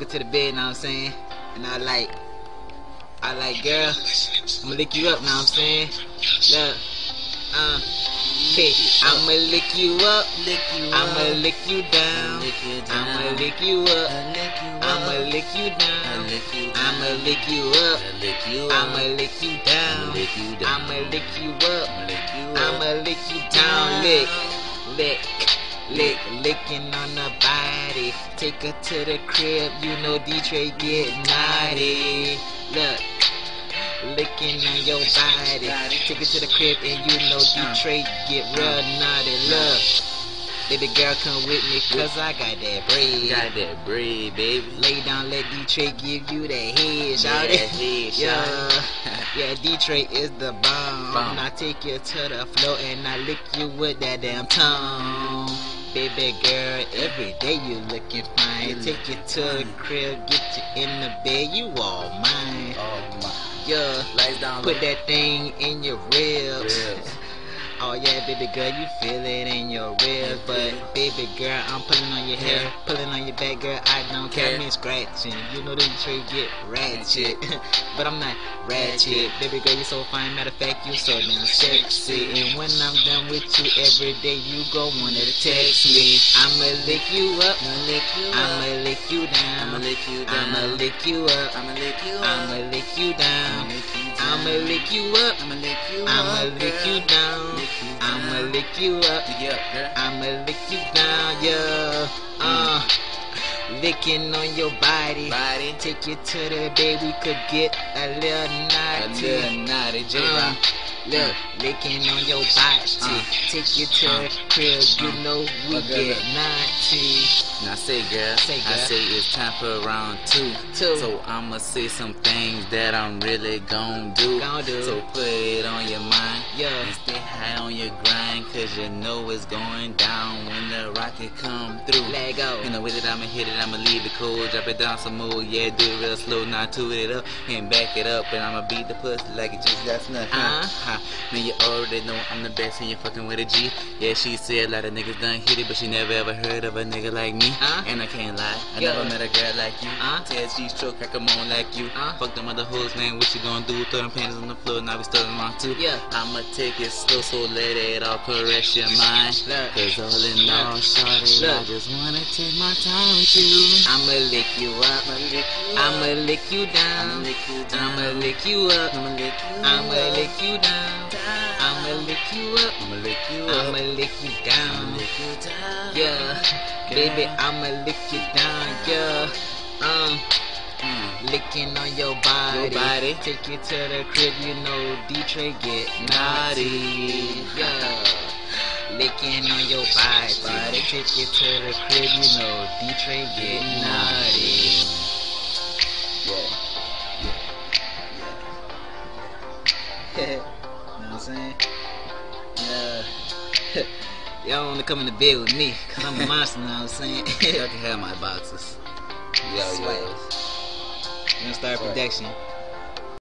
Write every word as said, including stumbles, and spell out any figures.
her to the bed, know what I'm saying? And I like, I like, girl, I'ma lick you up, know what I'm saying? Look, uh, hey, I'ma lick you up, I'ma lick you down, I'ma lick you up, I'ma lick you down, I'ma lick you up, I'ma lick you down, I'ma lick you up, I'ma lick you down, lick, lick. Lick, licking on the body. Take her to the crib, you know D-Trey get naughty. Look, licking on your body. Take her to the crib and you know D-Trey get real naughty. Look, baby girl come with me cause I got that bread. Got that bread, baby. Lay down, let D-Trey give you that head, shout it. Yeah, yeah, D-Trey is the bomb. bomb. I take you to the floor and I lick you with that damn tongue. Baby girl, every day you looking fine. Take you to the crib, get you in the bed, you all mine. Oh my. Yeah, Lights down, put low. that thing in your ribs. Ribs. Oh yeah, baby girl, you feel it in your ribs. But baby girl, I'm pulling on your hair, pulling on your back, girl, I don't care. I mean scratching, you know that you get ratchet. But I'm not ratchet. Baby girl, you so fine, matter of fact, you so damn sexy. And when I'm done with you every day, you go wanna text me. I'ma lick you up, I'ma lick you down, I'ma lick you down. I'ma lick you up, I'ma lick you up. I'ma lick you down, I'ma lick you up, I'ma lick you up. I'ma lick you down, Lick you I'ma down. lick you up, Yeah, girl. I'ma lick you down, yeah. Uh, licking on your body. Body. Take you to the bed, we could get a little A naughty. little naughty, J Uh, Rock. look, licking on your body. Uh. Take you to the crib, you know we Okay, get look. naughty. Now say, girl, Say, I girl. say it's time for round two. Two. So I'ma say some things that I'm really gon' do. Gon' do. So put it on your mind. Yeah. And stay high on your grind, cause you know it's going down when the rocket come through. Let go. You know, with it, I'ma hit it, I'ma leave it cold. Drop it down some more, yeah, do it real slow. Now toot it up and back it up. And I'ma beat the pussy like it just got snuck. Uh-huh. Man, you already know I'm the best and you fucking with a G. Yeah, she said a lot of niggas done hit it, but she never ever heard of a nigga like me. Uh? And I can't lie, I Yeah. never met a girl like you. Uh? Tell she stroke, I come on like you. Uh? Fuck them other hoes, man, what you gonna do? Throw them panties on the floor, now we starting on two. Yeah. I'ma take it slow, so let it all caress your mind. Look. Cause all in all, shawty, I Look. just wanna take my time with you. I'ma lick you up, I'ma lick you down, I'ma lick you down. I'ma lick you up, I'ma lick you I'ma up. lick you down, I'ma lick you up, I'ma lick you up. I'ma lick you I'ma down, lick you down. yeah, baby, I'ma lick you down, yeah, um, Mm. licking on your body, Your body. take you to the crib, you know D-Trey get naughty, yeah, licking on your body, Body. take you to the crib, you know D-Trey get naughty. Yeah. You know what I'm saying? Yeah. Y'all wanna come in the bed with me, cause I'm a monster, you know what I'm saying? Y'all can have my boxes. Yo, yo. Swag. We're gonna start Swag. production.